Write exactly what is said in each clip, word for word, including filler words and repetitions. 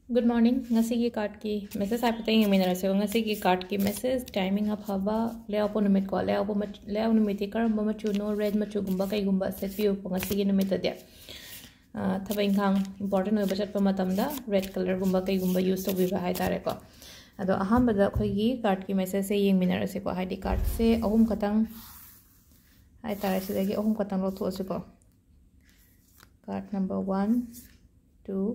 Good morning. Ngasi ki card ki message ay patay ng minara sa ngasi ki card ki message timing up haba layout po numit ko layout po layout numit ikar mo machu no red machu gumba kay gumba set view po ngasi ki numit dia. Thaba ingkang important oy bachat pa matam da red color gumba kay gumba use to biba hay tare ko. Ado aham bada khoi gi card ki message se yeng minara se ko I D card se ahum katang hay tare se dagi ahum katang lo thu se ko. Card number one, two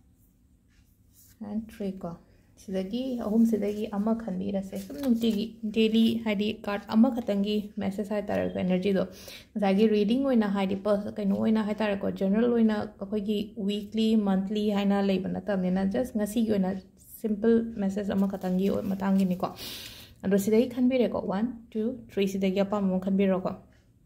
and three ko sidagi ahum sidagi amma khanbira se sum nutigi daily haidi card amma khatangi message hai tar ko energy do zagi reading oina haidi pers kaino oina hai tar ko general oina akoi gi weekly monthly haina leibana tamne na just ngasi gi oina simple message amma khatangi matangi ni ko ado sidagi khanbire ko one two three sidagi apa mo khanbiro ko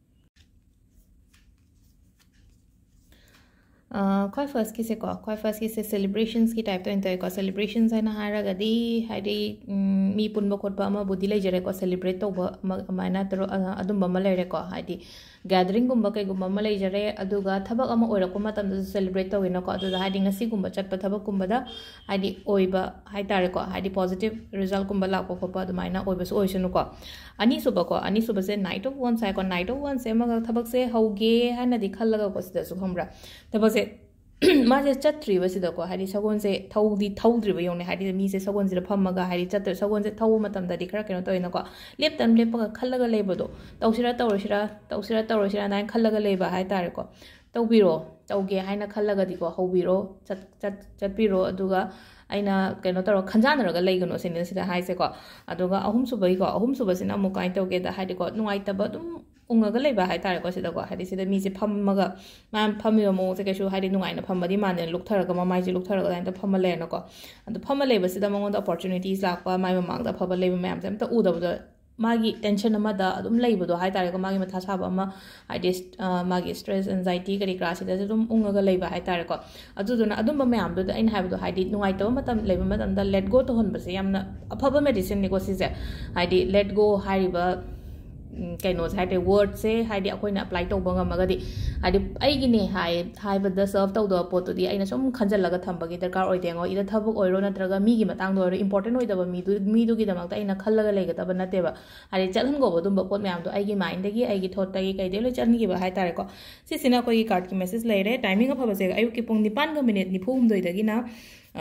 Koi first ki se ko koi first ki se celebrations ki type to enter ko celebrations hai na hara gadi haidi mi punba khotba ama budi lai jare ko celebrate to ba mana tro adum ba malai re ko haidi gathering gumba kai gumba malai jare aduga thabak ama oira ko matam da celebrate to wina ko adu haidi ngasi gumba chat pa thabak gumba da haidi oiba hai tare ko haidi positive result gumba la ko ko pa maina oiba so oisunu ko ani suba ko ani suba se night of one sai ko night of one se ma thabak se hoge hana di khallaga ko sida su khambra thabak se माजे चत्रि बसिदा को हादि सगोन से थौदि थौद्रि ब योने हादि मी से सगोन से फमगा हादि चत्र सगोन से थौ मतम ददि खरा केनो तोइना को लेपतम लेपगा खल्लगा लेबदो तौसिरा तौरसिरा तौसिरा तौरसिरा नाय खल्लगा लेबा हाय तारे को तौबिरो तौगे हायना खल्लगा दि को हौबिरो चत चत चतबिरो अदुगा aina keno taro khanjanaraga leigano sene sida hai se ko aduga ahum subai ko ahum subasina mu kai to ge da hai ko nuai ta ba dum ungaga leiba hai tare ko sida ko hai sida mi se phammaga man phami mo se ke shu hai nuai na phambadi man ne luktharaga ma mai je luktharaga da phamma le na ko adu phamma leiba sida mongon da opportunities lakpa mai mang da phaba leiba mayam sam ta u da bu magi tension ama da adum leibado hai tare ko magi matha saba ama I just magi stress anxiety kari class ida adum ungaga leiba hai tare ko adu duna adum ba mayam do ain haibado hai di nuai to matam leiba matam da let go to hon base yamna aphaba medicine ni ko sise hai di let go hariba kaino hai de word se hai di akoina apply to banga magadi hai di ai gi ne hai hai ba da serve to do pot di aina som khanjalaga thambagi darkar oi dengo ida thabuk oiro natraga mi gi matang do important oi da mi du mi du gi damak ta aina khallaga leiga ta ba nate ba hai chalhan go bodum ba pot mayam do ai gi mind gi ai gi thought ta gi kai de lo chan gi ba hai tare ko si sina ko gi card ki message leire timing of ba se ayu ki pung nipan ga minute ni phum doi da gi na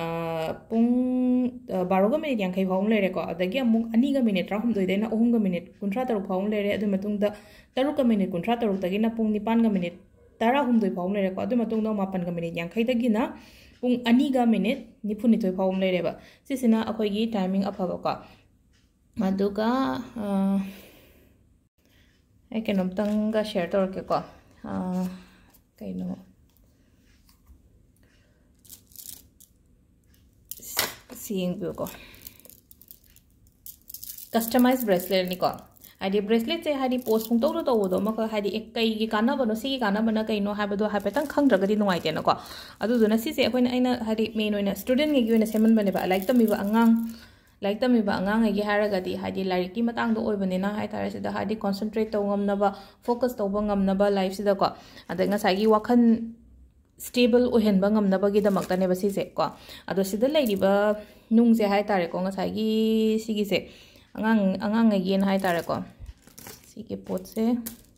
pung baro ga minute yang kai phom leire ko adagi amung ani ga minute ra hum doi de na ohum ga minute kunthra taruk phom leire adu matung da taruk ga minute kunthra taruk da gi na pung nipan ga minute tara hum doi phom leire ko adu matung da mapan ga minute yang kai da gi na pung ani ga minute nipu ni toi phom leire ba si sina akoi gi timing aphaba ko aduga ai kenom tang ga share tor ke ko kaino seeing view ko customized bracelet ni ko hadi bracelet se hadi post pung to to do ma ko hadi ek kai gi kana bano si gi kana bana kai no ha bado ha petang khang draga di nuai te na ko adu duna si se akoina aina hadi main oina student gi gi na semen bane ba like tami ba angang like tami ba angang gi haraga di hadi like ki matang do oi bane na hai tare se da hadi concentrate to ngam na ba focus to ba ngam na ba life si da ko ada nga sa gi wakhan stable ohen ba ngam na ba gi da mak ta ne ba si se ko ado si da lai di ba nung se hai tare ko nga sa gi si gi se angang angang gi gen hai tare ko si ke pot se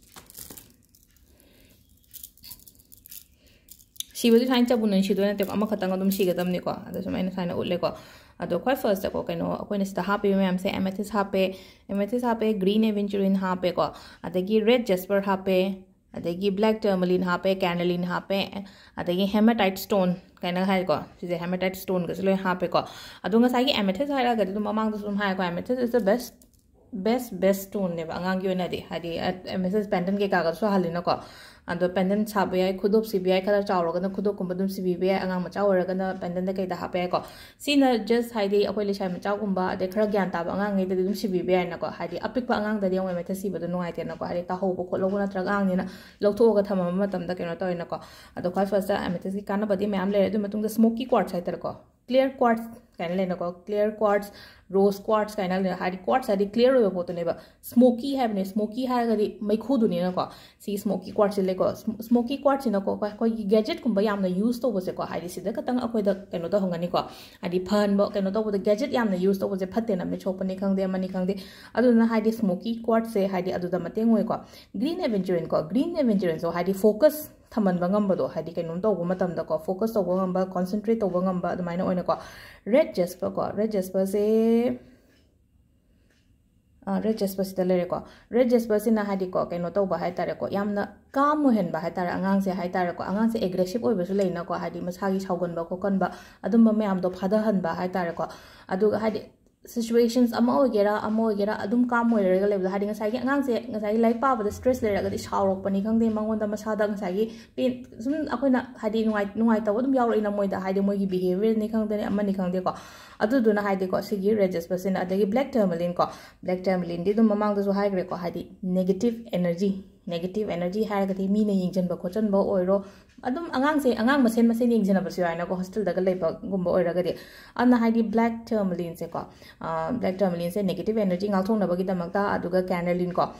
si ba di thain cha bunun si do na te ama khatang adum si ga dam ni ko ado so mai na saina utle ko ado khoi first ko kaino akoina sta happy ma'am se amethyst happy amethyst happy green aventurine happy ko adagi red jasper happy adagi black tourmaline hape carnelian hape adagi hematite stone kaina hai ko sise hematite stone ga loi hape ko adunga sai gi amethyst haira ga dum mamang dum hai ko amethyst is the best best best stone ne ba angang gi na di hadi amethyst pendant ge ka ga so halina ko ando pendant chabe ai khudop sibi ai khala chawro ga na khudop kum dum sibi be angang ma chawra ga na pendant da kai da hape ko sina just haidi akoi le chai ma chaw kum ba de khara gyan ta ba angang ngai da dum sibi be ai na ko hadi apik pa angang da de ngoi amethyst sibi da nuai te na ko hadi ta ho bo kholo na tra ang ni na loktho ga thama ma tam da keno toy na ko ado khoi first amethyst ki kana badi ma'am le du matung da smoky quartz hai tar ko clear quartz kind of like clear quartz rose quartz kind of like quartz had clear over both neighbor smoky have a smoky had a make who do nako see smoky quartz like smoky quartz in a co gadget kumba yam the used over the high the katang up with the canota honganico at the pun book and over the gadget yam the used over the patin and the chopanicang de manicang de other than high smoky quartz say high the other the mating green aventurin co green aventurin so high the focus Taman Bangambado, Hadi Kanundo, Womatam the focus of Wamba, concentrate over Wamba, the minor oinaco. Red Jasper got Red Jasper say Red Jasper Stellarico. Red Jasper in a Hadico, and not over Haitarico. Yamna Kamuhen by Haitara, Anganse Haitarico, Anganse aggressive over Sulanaco, Hadi Mashagi Hogan Bacoconba, Adumba Mam do Padahan by Haitarico. Adu Hadi. Situations amo gera amo gera adum kam oi rega level hading sai ngang se ngai lai pa ba stress le raga di shawrok pani khang de mangon da masada ngai gi sum akoina hadi nuai nuai taw dum yaw ina moi da hadi moi gi behavior ni khang de amani khang de ko adu du na hadi ko sigi register person adagi black tourmaline ko black tourmaline di dum mamang da so high gre ko hadi negative energy negative energy ha ga ti mi na yingjan ba ko chan ba oiro adum angang se angang masen masen ying jana basu aina ko hostel daga leiba gumba oiraga de anna haidi black tourmaline se ko black tourmaline se negative energy ngal thong na bagi damakta aduga canaline ko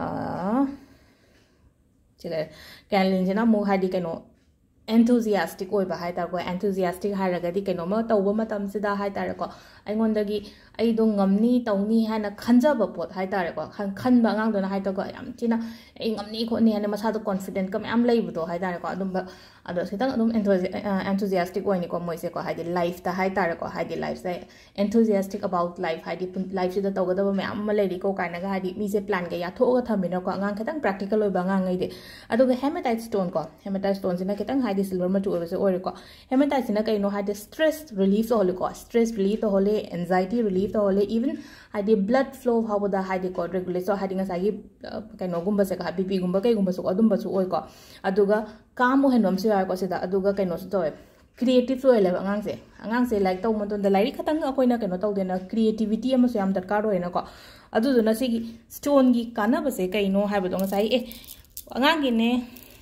chile canaline jana mu haidi keno enthusiastic oi ba haita ko enthusiastic haraga di keno ma tawba matam sida haita ko aingon ai do ngamni tawni hana khanja ba pot haita ko khan khan ba ngang do na haita ko yam china ai ngamni ko ni hana masa do confident kam am lei bu do haita ko adum ba ado sitang adum enthusiastic oi ni ko moi se ko haidi life ta haita ko haidi life say enthusiastic about life haidi life sida tawga da ba am lei ko kana ga haidi mi se plan ga ya tho ga thamina ko ngang khatang practical oi ba ngang ngai de ado ga hematite stone ko hematite stone sina kitang haidi silver ma tu oi se oi ko hematite sina kai no haidi stress relief so hole ko stress relief to hole anxiety relief to hole even haidi blood flow how da haidi ko regulate so haidi nga sagi kai no gumba se ka B P gumba kai gumba so adum ba su oi ko aduga kamu henom se ko se da aduga kai no so to creative so ele angang se angang se like to mon don da lai khatang akoi na kai no to de na creativity am so yam darkar oi na ko adu do na se gi stone gi kana ba se kai no ha ba dong sai e angang gi ne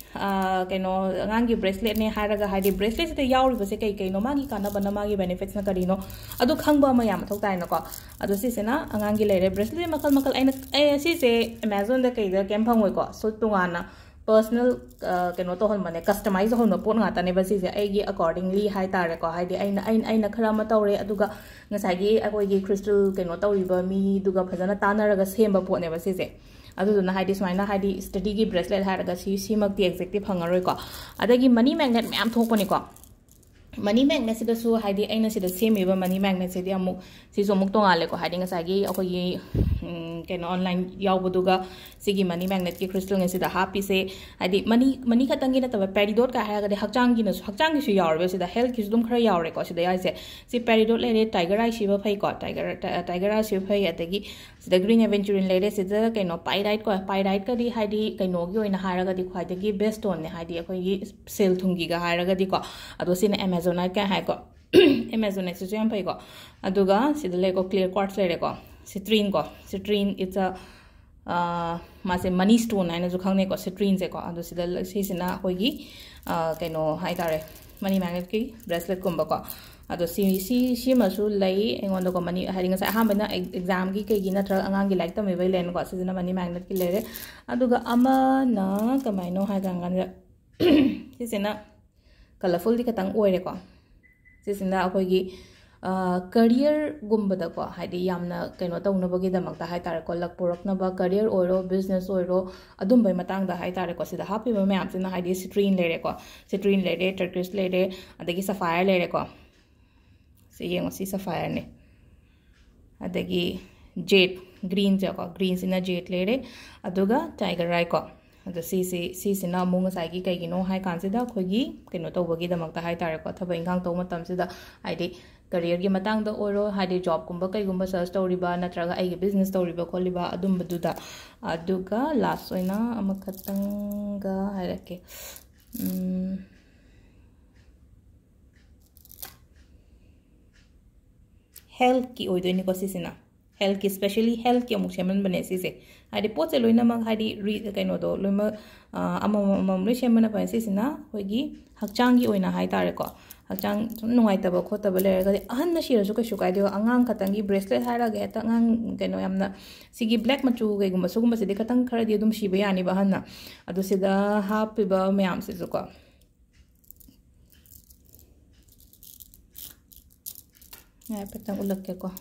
keno angangi bracelet ne haraga haidi bracelet te yauri base kai kai no magi kana bana magi benefits na kari no adu khangba ma yam thok tai na ko adu si sena angangi lere bracelet makal makal aina ai si se amazon da kai da kem phangoi ko so tungana personal keno to hon mane customize hon pon nga ta ne ba si se ai gi accordingly hai tare ko haidi aina aina aina khara ma tawre aduga ngasai gi akoi gi crystal keno tawri ba mi duga phajana tanaraga semba po ne ba si se aduduna haidi smaina haidi study gi bracelet haraga si simak di exactly phangaroi ko adagi money magnet myam thokpani ko money magnet sida su haidi aina sida semi ba money magnet sidi amuk si so muk tongale ko haidi ngasai gi akoi gi keno online yawbuduga sigi money magnet ki crystal nge sida happy se haidi money money khatangi na taba peridot ka haraga de hakchang gi na hakchang gi su yawre sida health ki dum khara yawre ko sida yai se si peridot le tiger eye si ba phai ko tiger tiger eye si phai atagi sida green aventurin le sida keno pyrite ko pyrite ka di haidi keno gi oina haraga di khwai gi best stone ne haidi akoi gi sel thungi ga haraga di ko ado sina amazonite ka hai ko amazonite su yam phai ko aduga sida le ko clear quartz le ko citrine ko citrine it's a uh mase money stone aina ju khangne ko citrine se ko adu sida si sina koi gi kaino hai tare money magnet ki bracelet kumba ko adu si si si ma su lai engon ko money haringa sa ha bana exam gi kai gi na tra angang gi like tami bai len ko sida money magnet ki lere aduga ama na kamaino ha gangan si sina colorful di katang oire ko si sina akoi gi career gumbada ko haidi yamna kaino tawna bagi damak ta haitare ko lak purak na ba career oiro business oiro adum bai matang da haitare ko sida happy ba mayam sina haidi citrine lere ko citrine lere turquoise lere adagi sapphire lere ko si yengo si sapphire ne adagi jade green ja ko green sina jade lere aduga tiger eye ko adu si si si sina mung sai gi kai gi no hai kan sida khogi kaino tawbagi damak ta haitare ko thaba ingang taw matam sida haidi career gi matang da oro hadi job kumba kai gumba search story ba natraga ai business story ba kholiba adum baduda aduga last oina amakatanga harake um health ki oidoni ko sisina health ki especially health ki amuk sheman bane sise hadi pot se loina mang hadi ri kaino do loima amam amam ri shemana ba sisina hoigi hakchang gi oina hai tare ko hachang sum nuaitaba khotaba leragadi ahan na shirasu kai shukai dio angang katangi bracelet hairaga heta angang keno yamna sigi black machu kai gumba sugumba sidi katang khara di dum shiba yani ba hanna adu sida hapiba mayam sisu ko ya petang ulak ke ko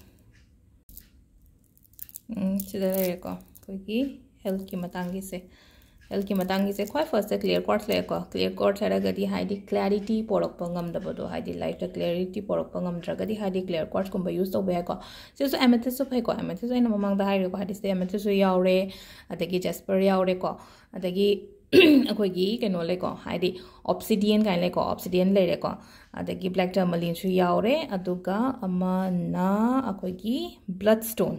um sida le ko kogi health ki matangi se health ki matangi se khoi first clear quartz le ko clear quartz hairagadi haidi clarity porok pangam da bodo haidi life ta clarity porok pangam dragadi haidi clear quartz kumba use to be ko se so amethyst so ko amethyst ina mamang da hairi ko haidi se amethyst so yaure adagi jasper yaure ko adagi akoi gi keno le ko haidi obsidian kai le ko obsidian le re ko adagi black tourmaline su yaure aduga ama na akoi gi bloodstone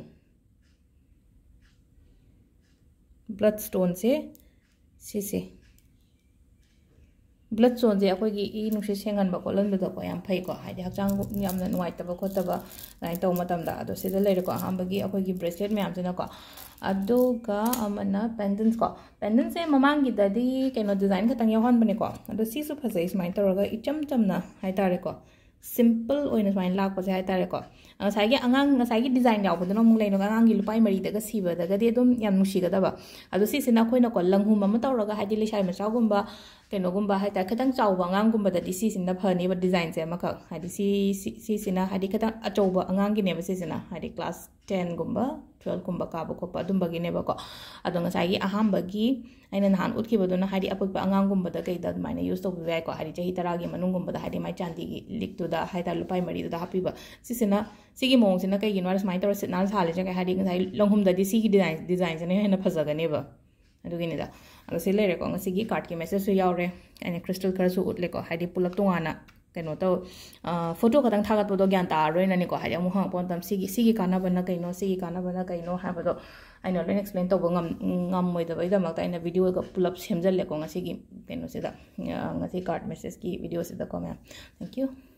bloodstone se sisi bloodstone je akoi gi i nusi sengan ba ko lan ba ko yam phai ko haidi hakchang yam na nuai ta ba ko ta ba nai to matam da ado sida le ko ham ba gi akoi gi bracelet me am jena ko aduga amana pendants ko pendants se mamang gi da di keno design khatang yawan bane ko ado si su phasai smai taraga icham chamna hai tare ko simple oina smai lak pa se hai tare ko ngasai gi angang ngasai gi design yaw budno mung leino angang gi lupai mari daga siba daga de dum yam nusi ga da ba ado si sina khoina ko langhum ma tawraga haidi le shai ma chaw gumba keno gumba hai ta khatang chaw ba angang gumba da di si sinda phani ba design se ma ka haidi si si sina haidi khatang achaw ba angang gi ne ba si sina haidi class ten gumba twelve gumba ka ba ko pa dum ba gi ne ba ko ado ngasai gi aham ba gi aina nahan utki ba dona haidi apuk ba angang gumba da kai da maina use to ba ko haidi jahi tara gi manung gumba da haidi mai chandi gi lik tu da hai ta lupai mari da happy ba si sina sigi mong sina kai gi no smai tor sit nan sale ja kai haidi ngai longhum da di sigi design design ne hena phaja ga ne ba adu gi ne da ado se le re ko ngasigi card ki message su yaure ane crystal kar su utle ko haidi pulak tungana keno to photo katang thagat bodo gyan ta roi na ni ko haidi amu hang pon tam sigi sigi kana bana kai no sigi kana bana kai no ha bodo I know learn explain to ngam ngam moi da bai da mak ta ina video ka pull up semjal le ko ngasigi keno se da ngasi card message ki video se da ko ma thank you